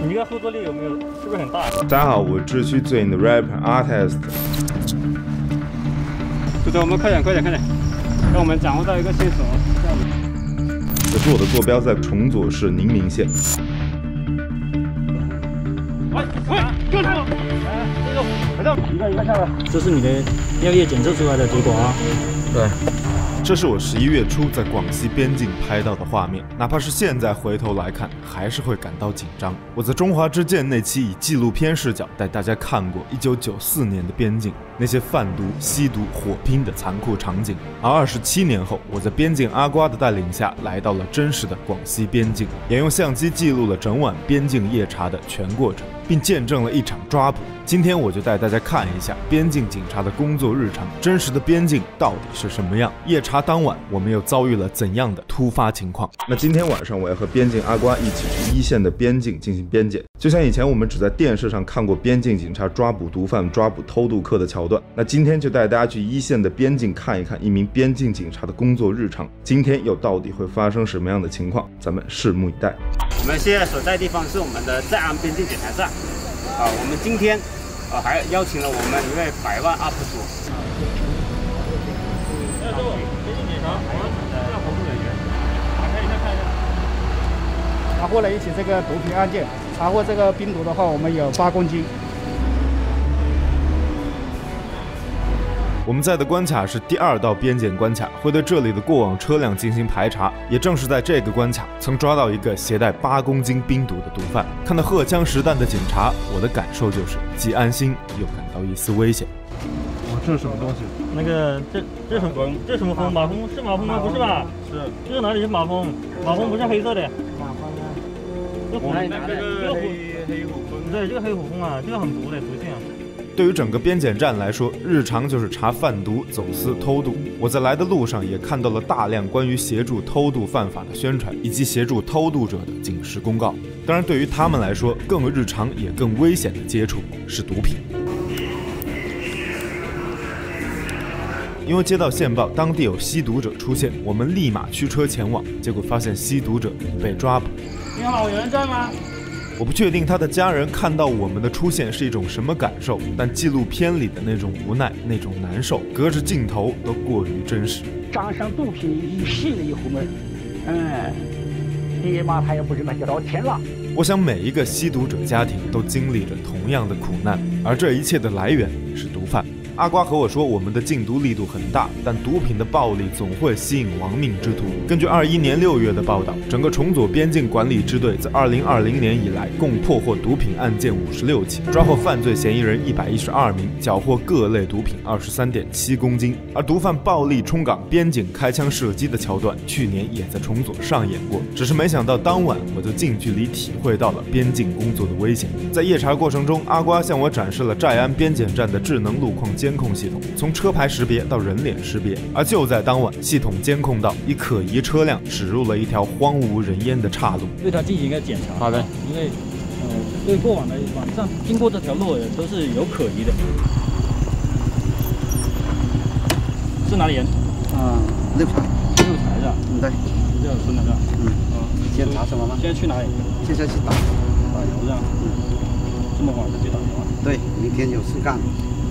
你这个后坐力有没有？是不是很大？ 大家好，我是智区最硬的 rapper Artist。 组长，我们快点，让我们掌握到一个线索。 可是我的坐标在崇左市宁明县。 喂，跟住！回到一个下来。这是你的尿液检测出来的结果啊。对。 这是我11月初在广西边境拍到的画面，哪怕是现在回头来看，还是会感到紧张。我在《中华之剑》那期以纪录片视角带大家看过1994年的边境，那些贩毒、吸毒、火拼的残酷场景。而27年后，我在边境阿瓜的带领下，来到了真实的广西边境，也用相机记录了整晚边境夜查的全过程，并见证了一场抓捕。今天我就带大家看一下边境警察的工作日常，真实的边境到底是什么样？夜查当晚，我们又遭遇了怎样的突发情况？那今天晚上我要和边境阿瓜一起去一线的边境进行边检。就像以前我们只在电视上看过边境警察抓捕毒贩、抓捕偷渡客的桥段，那今天就带大家去一线的边境看一看一名边境警察的工作日常。今天又到底会发生什么样的情况？咱们拭目以待。 我们现在所在地方是我们的在安边境检查站。 我们今天还邀请了我们一位100万 UP 主。 边境检查，我们服务人员，打开一下看一下。查获了一起这个毒品案件，查获这个冰毒的话，我们有8公斤。 我们在的关卡是第2道边检关卡，会对这里的过往车辆进行排查。也正是在这个关卡，曾抓到一个携带8公斤冰毒的毒贩。看到荷枪实弹的警察，我的感受就是既安心又感到一丝危险。 哇，这是什么东西？ 那个，这什么风？这什么风？马蜂是马蜂吗？不是吧？ 是。 这个哪里是马蜂？马蜂不是黑色的。马蜂啊。这虎，这个黑虎蜂。对，这个黑虎蜂啊，这个很毒的，毒性啊。 对于整个边检站来说，日常就是查贩毒、走私、偷渡。我在来的路上也看到了大量关于协助偷渡犯法的宣传，以及协助偷渡者的警示公告。当然，对于他们来说，更日常也更危险的接触是毒品。因为接到线报，当地有吸毒者出现，我们立马驱车前往，结果发现吸毒者已被抓捕。 你好，有人在吗？ 我不确定他的家人看到我们的出现是一种什么感受，但纪录片里的那种无奈、那种难受，隔着镜头都过于真实。 沾上毒品一吸了以后嘛，立马他也不是那就到天了。 我想每一个吸毒者家庭都经历着同样的苦难，而这一切的来源是毒贩。 阿瓜和我说，我们的禁毒力度很大，但毒品的暴力总会吸引亡命之徒。根据21年6月的报道，整个崇左边境管理支队在2020年以来共破获毒品案件56起，抓获犯罪嫌疑人112名，缴获各类毒品23.7公斤。而毒贩暴力冲港边境开枪射击的桥段，去年也在崇左上演过。只是没想到当晚我就近距离体会到了边境工作的危险。在夜查过程中，阿瓜向我展示了寨安边检站的智能路况监控系统，从车牌识别到人脸识别，而就在当晚，系统监控到一可疑车辆驶入了一条荒无人烟的岔路， 对它进行一个检查。好的，因为对过往的晚上经过这条路的都是有可疑的。是哪里人？ 六台是吧？ 对， 这个村的是吧？ 检查什么吗？ 现在去哪里？ 现在去打油是吧？这么晚就去打油啊？ 对，明天有事干。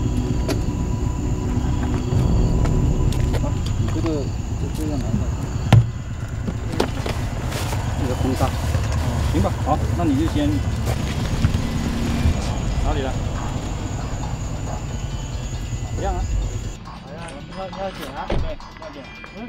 这个男的，这个风扇， 行吧，好，那你就先哪里了？一样啊。要检啊？对，要检。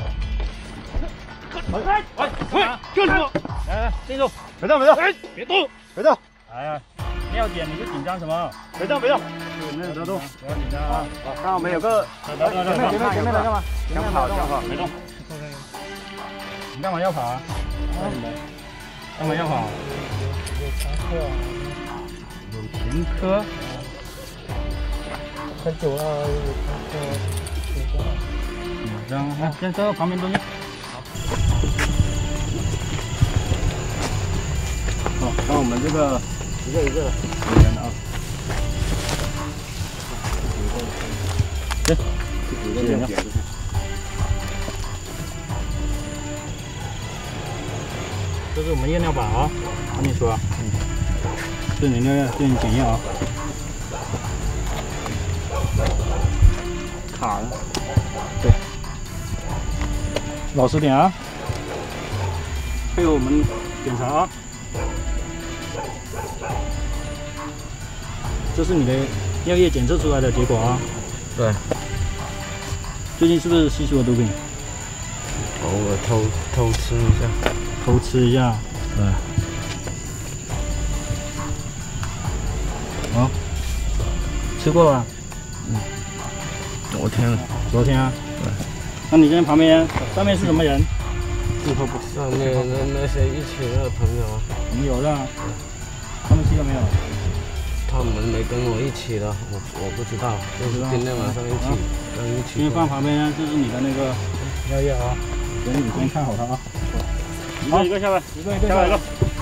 喂，就是我。来，站住！别动！哎，别动！别动！哎呀，要检你就紧张什么？别动！没有得动，不要紧张啊。 看我们有个前面来干嘛？ 想跑， 别动。 你干嘛要跑啊？干嘛要跑？有乘客。有乘客。很久了，有乘客。紧张啊！先在旁边蹲下。好，看我们这个一个的啊。行，几个点。 这是我们验尿板啊，赶紧说啊。 是你那个进行检验啊。卡了。对。老实点啊。配合我们检查啊。这是你的尿液检测出来的结果啊。 对。 最近是不是吸食了毒品？ 偶尔偷吃一下。 偷吃一下。对。好。吃过吧？ 昨天。 昨天啊。 对。 那你现在旁边上面是什么人？ 上面那些一起的朋友啊。 朋友的。他们吸了没有？ 他们没跟我一起的，我不知道，就是今天晚上一起。 先放旁边呢，这是你的那个尿液啊，等你先看好它啊。一个一个下来，一个下来一个。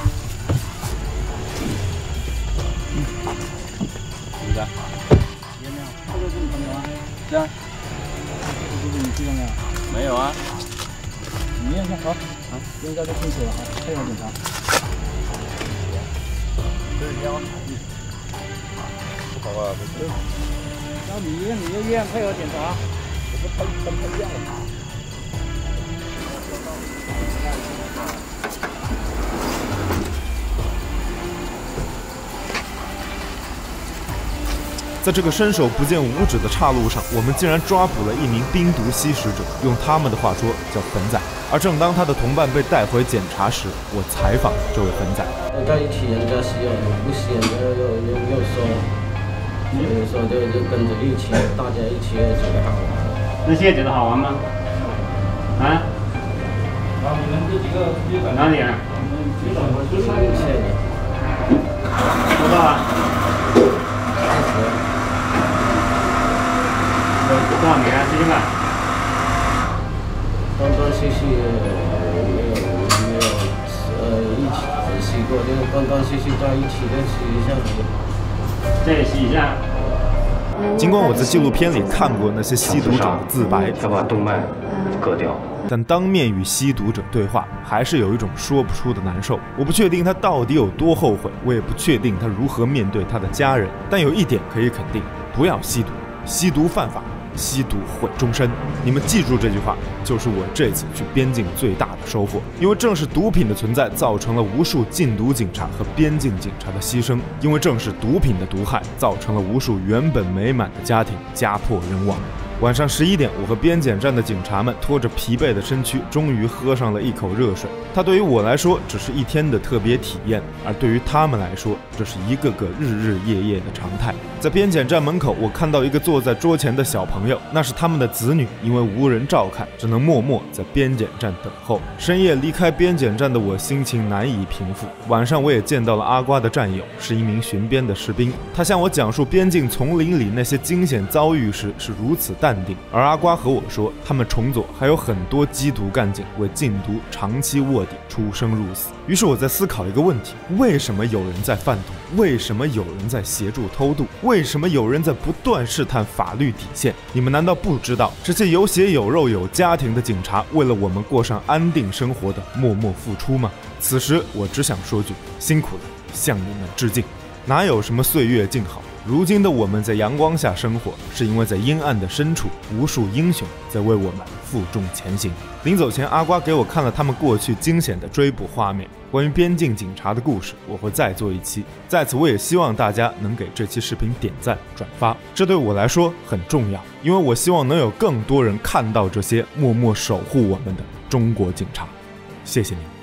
你的。 有没有？这个是你朋友吗？是啊。这个是你吸了没有？ 没有啊。 你验一下，好，验一下就清楚了啊，配合检查。 这是尿。好吧，不是。 然后你就验，配合检查。我们喷掉了。 在这个伸手不见五指的岔路上，我们竟然抓捕了一名冰毒吸食者，用他们的话说叫粉仔。而正当他的同伴被带回检查时，我采访这位粉仔。 在一起人家吸了，不吸人家又说。所以说就跟着一起，大家一起觉得好玩。 那现在觉得好玩吗？啊？ 好，你们这几个哪里啊？ 是一切的。 多大啊？40。多少年啊？吸了？ 断断续续没有一起吸过，就是断断续续在一起再吸一下子。 再吸一下。 尽管我在纪录片里看过那些吸毒者的自白， 要把动脉割掉， 但当面与吸毒者对话，还是有一种说不出的难受。我不确定他到底有多后悔，我也不确定他如何面对他的家人。但有一点可以肯定，不要吸毒，吸毒犯法，吸毒毁终身。你们记住这句话，就是我这次去边境最大的收获。因为正是毒品的存在，造成了无数禁毒警察和边境警察的牺牲；因为正是毒品的毒害，造成了无数原本美满的家庭家破人亡。晚上11点，我和边检站的警察们拖着疲惫的身躯，终于喝上了一口热水。它对于我来说只是一天的特别体验，而对于他们来说，这是一个个日日夜夜的常态。在边检站门口，我看到一个坐在桌前的小朋友，那是他们的子女，因为无人照看，只能默默在边检站等候。深夜离开边检站的我，心情难以平复。晚上我也见到了阿瓜的战友，是一名巡边的士兵。他向我讲述边境丛林里那些惊险遭遇时是如此淡定，而阿瓜和我说，他们重左还有很多缉毒干警为禁毒长期卧底，出生入死。于是我在思考一个问题：为什么有人在贩毒？为什么有人在协助偷渡？为什么有人在不断试探法律底线？你们难道不知道，这些有血有肉有家庭的警察为了我们过上安定生活的默默付出吗？此时我只想说句：辛苦了，向你们致敬。哪有什么岁月静好？如今的我们在阳光下生活，是因为在阴暗的深处，无数英雄在为我们负重前行。临走前，阿瓜给我看了他们过去惊险的追捕画面。关于边境警察的故事，我会再做一期。在此，我也希望大家能给这期视频点赞、转发，这对我来说很重要，因为我希望能有更多人看到这些默默守护我们的中国警察。谢谢你们。